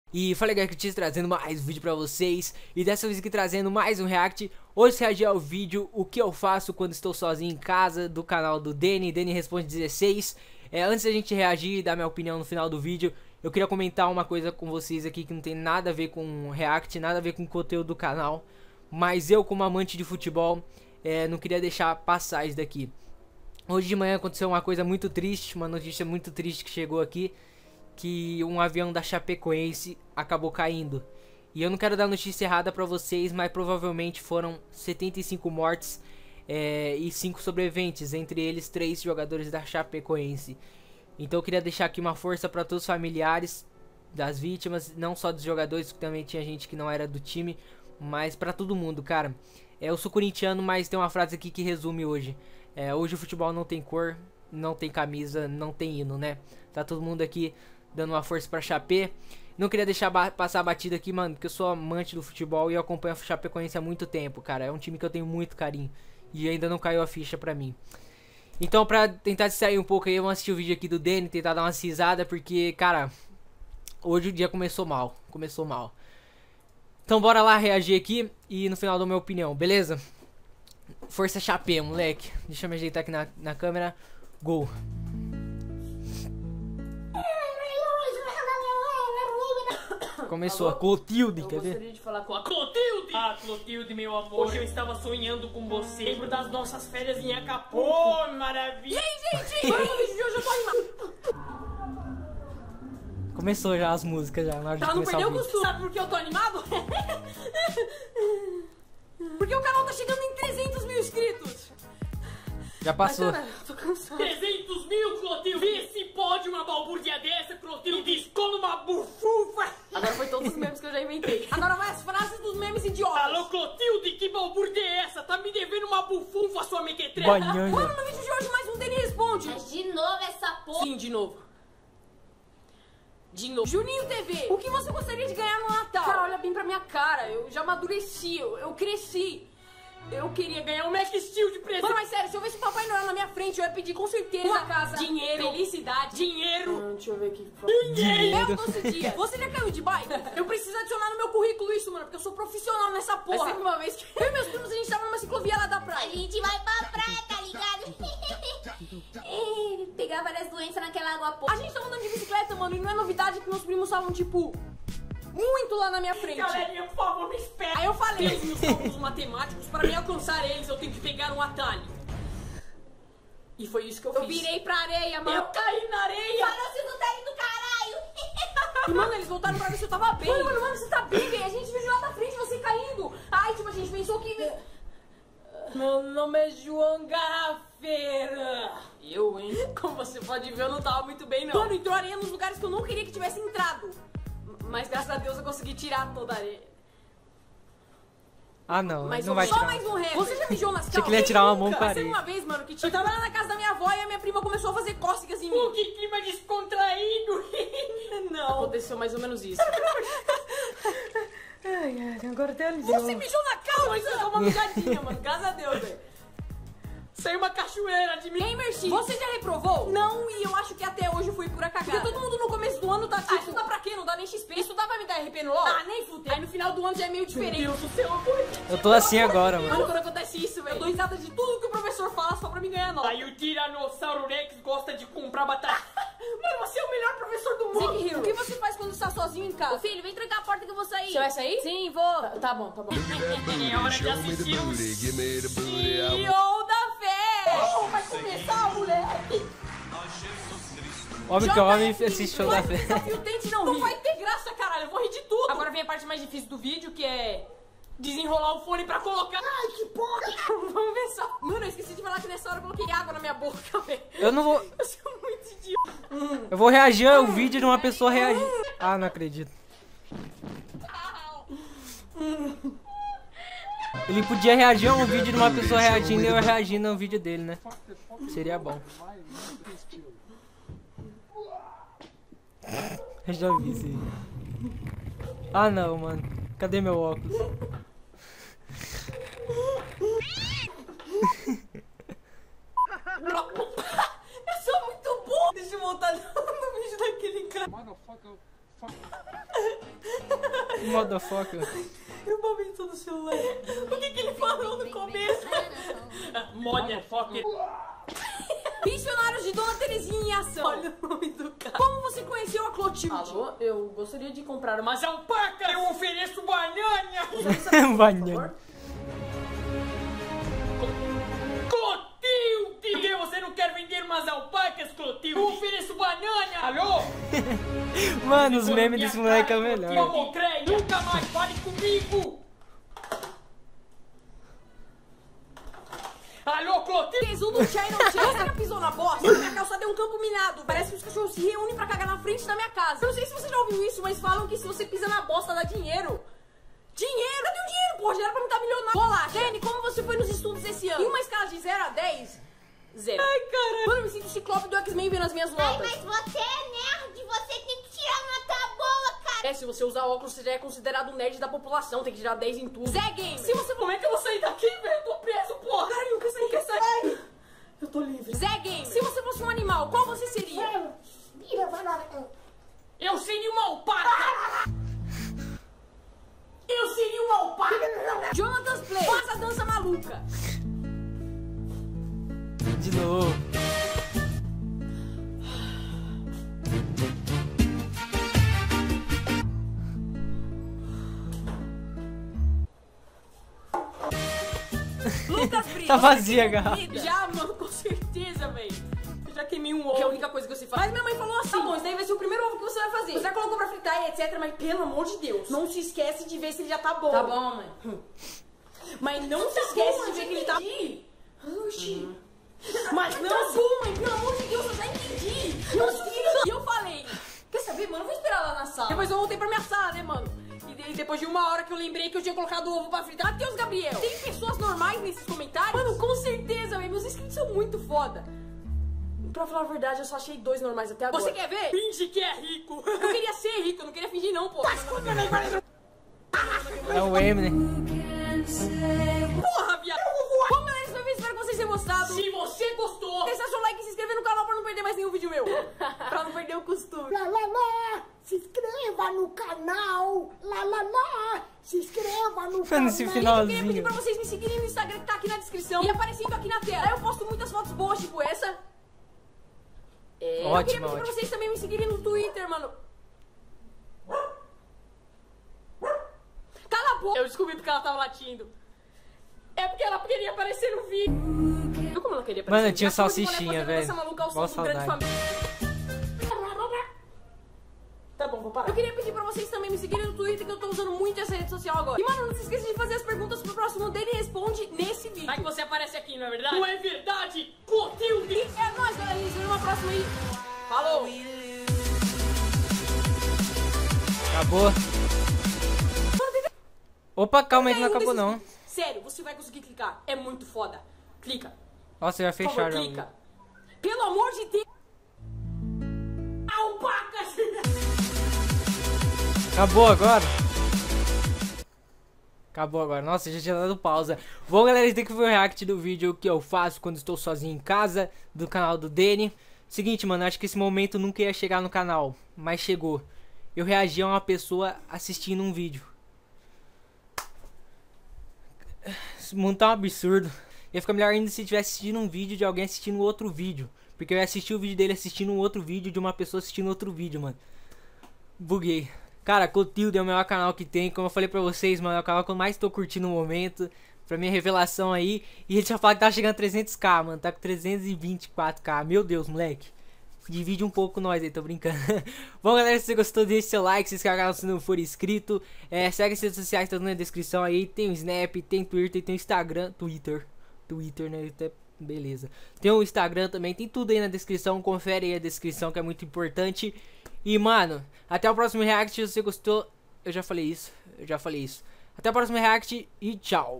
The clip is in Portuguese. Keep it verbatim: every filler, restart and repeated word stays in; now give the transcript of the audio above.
E falei, galera, que eu trazendo mais um vídeo pra vocês. E dessa vez aqui trazendo mais um react. Hoje reagir ao vídeo o que eu faço quando estou sozinho em casa, do canal do Deni, Deni Responde dezesseis. é, Antes da gente reagir e dar minha opinião no final do vídeo, eu queria comentar uma coisa com vocês aqui que não tem nada a ver com react, nada a ver com o conteúdo do canal. Mas eu, como amante de futebol, é, não queria deixar passar isso daqui. Hoje de manhã aconteceu uma coisa muito triste, uma notícia muito triste que chegou aqui, que um avião da Chapecoense acabou caindo. E eu não quero dar notícia errada pra vocês, mas provavelmente foram setenta e cinco mortes é, e cinco sobreviventes, entre eles três jogadores da Chapecoense. Então eu queria deixar aqui uma força para todos os familiares das vítimas, não só dos jogadores, que também tinha gente que não era do time, mas pra todo mundo, cara. É, eu sou corintiano, mas tem uma frase aqui que resume hoje. É, hoje o futebol não tem cor, não tem camisa, não tem hino, né? Tá todo mundo aqui dando uma força pra Chapé. Não queria deixar ba passar batida aqui, mano, porque eu sou amante do futebol e eu acompanho a Chapecoense há muito tempo, cara. É um time que eu tenho muito carinho e ainda não caiu a ficha pra mim. Então, pra tentar distrair um pouco aí, vamos assistir o vídeo aqui do Deni, tentar dar uma risada, porque, cara, hoje o dia começou mal, começou mal. Então bora lá reagir aqui e no final dou minha opinião, beleza? Força Chapé, moleque. Deixa eu me ajeitar aqui na, na câmera. Gol. Começou a Clotilde, quer ver? Eu gostaria de falar com a Clotilde! Ah, Clotilde, meu amor. Hoje eu estava sonhando com você. Lembro das nossas férias em Acapulco. Oh, maravilha! Gente, gente! Vamos no vídeo de hoje, eu tô animado. Começou já as músicas já, na hora de Tá, não começar perdeu o o vídeo. costume. Sabe por que eu tô animado? Porque o canal tá chegando em trezentos mil inscritos. Já passou. Mas, cara, eu tô cansado. trezentos mil, Clotilde! Vê se pode uma balbúrdia dessa, Clotilde! Escola uma bufufa! Agora foi todos os memes que eu já inventei. Agora vai as frases dos memes idiotas. Alô, Clotilde, que balbúrdia é essa? Tá me devendo uma bufunfa, sua mequetrefa? Banhanha. Mano, no vídeo de hoje mais um Deni Responde. Mas de novo essa porra. Sim, de novo. De novo. Juninho T V, o que você gostaria de ganhar no Natal? Cara, olha bem pra minha cara, eu já amadureci, eu, eu cresci. Eu queria ganhar um Mac Steel de presente. Mano, mas sério, se eu visse o Papai Noel na minha frente, eu ia pedir com certeza uma casa, dinheiro, felicidade, dinheiro. Hum, deixa eu ver aqui. Dinheiro. doze dias. Você já caiu de bike? Eu preciso adicionar no meu currículo isso, mano, porque eu sou profissional nessa porra. Mas sempre uma vez que eu e meus primos, a gente tava numa ciclovia lá da praia. A gente vai pra praia, tá ligado? É, pegar várias doenças naquela água porra. A gente tava andando de bicicleta, mano, e não é novidade que meus primos estavam, tipo, muito lá na minha frente. Galerinha, por favor, me espera. Aí eu falei, os meus cálculos matemáticos, para me alcançar eles, eu tenho que pegar um atalho. E foi isso que eu, eu fiz. Eu virei pra areia, mano. Eu caí na areia. Parece do Deni do caralho. E, mano, eles voltaram pra ver se eu tava bem. Mano, mano, mano, você tá bem, velho. A gente viu lá da frente você caindo. Ai, tipo, a gente pensou que... Meu nome é João Garrafeira. Eu, hein? Como você pode ver, eu não tava muito bem, não. Mano, entrou areia nos lugares que eu não queria que tivesse entrado. Mas graças a Deus eu consegui tirar toda a areia. Ah, não, Mas não vai só tirar. mais um recorde. Você já mijou nas calças? Você queria tirar uma mão pra areia. Uma vez, mano, que tipo, eu tava lá na casa da minha avó e a minha prima começou a fazer cócegas em mim. Pô, que clima descontraído. Não. Aconteceu mais ou menos isso. Ai, ai, agora até aliviou. Você mijou na calça? Mas foi uma mijadinha, mano. Graças a Deus, velho. Saiu uma cachoeira de mim. Ei, Mercy, você já reprovou? Não, e eu acho que até hoje eu fui pura cagada. Porque todo mundo no começo do ano tá tipo... Ah, isso dá pra quê? Não dá nem X P. Isso dá pra me dar R P no LOL? Ah, nem fudeu. Aí no final do ano já é meio diferente. Meu Deus do céu, eu tô assim agora, mano. Mano, quando acontece isso, velho, eu dou risada de tudo que o professor fala só pra me ganhar nota. Aí o Tiranossauro Rex gosta de comprar batata. Mano, você é o melhor professor do mundo. Zig, o que você faz quando está sozinho em casa? Ô filho, vem trancar a porta que eu vou sair. Você vai sair? Sim, vou. Tá, tá bom, tá bom. É hora de assistir o C E O da fé. Oh, vai começar, moleque. Homem que homem assiste show da fé. Desafio Tente não, não vai ter graça, caralho. Eu vou rir de tudo. Agora vem a parte mais difícil do vídeo, que é desenrolar o fone pra colocar. Ai, que porra. Vamos ver só. Mano, eu esqueci de falar que nessa hora eu coloquei água na minha boca, velho. Eu não vou... Eu sou muito idiota. Hum. Eu vou reagir ao vídeo de uma pessoa reagir. Ah, não acredito. Ele podia reagir a um vídeo de uma pessoa reagindo e eu reagindo ao vídeo dele, né? Seria bom. Eu já vi isso aí. Ah, não, mano. Cadê meu óculos? Eu sou muito bom. Deixa eu voltar no vídeo daquele cara. Motherfucker. Eu momento no celular. O que que ele falou no começo? Motherfucker. Missionários de Dona Terezinha em ação. Olha o nome do cara. Como você conheceu a Clotilde? Alô, eu gostaria de comprar umas alpacas. Eu ofereço banana. Banana. Clotilde! Você não quer vender umas alpacas, Clotilde? Eu ofereço banana. Alô? Mano, os memes desse moleque é o melhor. Como crê, nunca mais fale comigo. Alô, Clotilde! Tesudo Chai não Chai. Você já pisou na bosta? Minha calçada é um campo minado. Parece que os cachorros se reúnem pra cagar na frente da minha casa. Eu não sei se você já ouviu isso, mas falam que se você pisa na bosta dá dinheiro. Dinheiro? Cadê o dinheiro, pô? Já era pra não estar milionário. Relaxa. Dani, como você foi nos estudos esse ano? Em uma escala de zero a dez? Zero. Ai, caralho. Mano, eu me sinto o ciclope do X-Men vendo as minhas notas. Ai, mas você é nerd, você tem que tirar nota boa, cara. É, se você usar óculos, você já é considerado nerd da população. Tem que tirar dez em tudo. Zé Gamer. Se você... Como é que eu vou sair daqui, velho? Eu tô preso, porra. Caralho, eu quero sair, eu quero sair. Eu tô livre. Zé Gamer. Se você fosse um animal, qual você seria? Eu seria uma alpaca. Eu seria uma alpaca. Jonathan Play. Faça a dança maluca. De novo. Lucas Brito. Tá vazia a garrafa. Já, mano, com certeza, velho. Eu já queimei um ovo. Que é a única coisa que você faz. Mas minha mãe falou assim: tá bom, esse daí vai ser o primeiro ovo que você vai fazer. Você já colocou pra fritar e etcétera. Mas pelo amor de Deus, não se esquece de ver se ele já tá bom. Tá bom, mãe. Hum. Mas não tá se esquece bom, de ver que ele tá bom. Oxi. Uhum. Mas não, tá bom, mãe. Pelo amor de Deus, eu já entendi. Não tira. E eu falei: quer saber, mano? Eu vou esperar lá na sala. Depois eu voltei pra minha sala, né, mano? E depois de uma hora que eu lembrei que eu tinha colocado o ovo pra fritar. Matheus Gabriel, tem pessoas normais nesses comentários? Mano, com certeza, velho. Meus inscritos são muito foda. Pra falar a verdade, eu só achei dois normais até agora. Você quer ver? Finge que é rico. Eu queria ser rico, eu não queria fingir não, pô. Tá escondendo aí, valeu. É o Eminem. Porra, viado. Bom, galera, esse foi o vídeo. Espero que vocês tenham gostado. Se você gostou, deixa seu like e se inscreva no canal pra não perder mais nenhum vídeo meu. Pra não perder o costume. Lá, lá, lá. Se inscreva no canal. Lá, lá, lá. Se inscreva no canal. Esse finalzinho. Eu queria pedir pra vocês me seguirem no Instagram que tá aqui na descrição e aparecendo aqui na tela. Aí eu posto muitas fotos boas, tipo essa. É, ótimo, eu queria pedir ótimo. pra vocês também me seguirem no Twitter, mano. Cala a boca! Eu descobri porque ela tava latindo. É porque ela queria aparecer no vídeo. Viu como ela queria aparecer? Mano, tinha salsichinha, velho. Qual saudade. Tá bom, vou parar. Eu queria pedir pra vocês também me seguirem no Twitter, que eu tô usando muito essa rede social agora. E, mano, não se esqueça de fazer as perguntas pro próximo dele e responde nesse vídeo. Vai que você aparece aqui, não é verdade? Não é verdade, Clotilde! E é nóis, galera. A gente se vê numa próxima aí. Falou! Acabou. Opa, calma aí que não acabou não. Sério, você vai conseguir clicar. É muito foda. Clica. Nossa, já fecharam. Por favor, clica. Pelo amor de Deus. Alpacas! Acabou agora? Acabou agora. Nossa, já tinha dado pausa. Bom, galera, esse daqui foi o react do vídeo que eu faço quando estou sozinho em casa, do canal do Dani. Seguinte, mano, acho que esse momento nunca ia chegar no canal, mas chegou. Eu reagi a uma pessoa assistindo um vídeo. Esse mundo tá um absurdo. Ia ficar melhor ainda se tivesse assistindo um vídeo de alguém assistindo outro vídeo. Porque eu ia assistir o vídeo dele assistindo um outro vídeo de uma pessoa assistindo outro vídeo, mano. Buguei. Cara, Clotilde é o melhor canal que tem. Como eu falei pra vocês, mano, é o canal que eu mais tô curtindo no momento. Pra minha revelação aí. E ele já falou que tá chegando a trezentos k, mano. Tá com trezentos e vinte e quatro k. Meu Deus, moleque. Divide um pouco nós aí, tô brincando. Bom, galera, se você gostou, deixe seu like, se inscreva no canal se não for inscrito. É, segue as redes sociais, tá tudo na descrição aí. Tem o Snap, tem Twitter, tem o Instagram. Twitter. Twitter, né? Até beleza. Tem o Instagram também, tem tudo aí na descrição. Confere aí a descrição que é muito importante. E, mano, até o próximo react. Se você gostou, eu já falei isso. Eu já falei isso. Até o próximo react e tchau.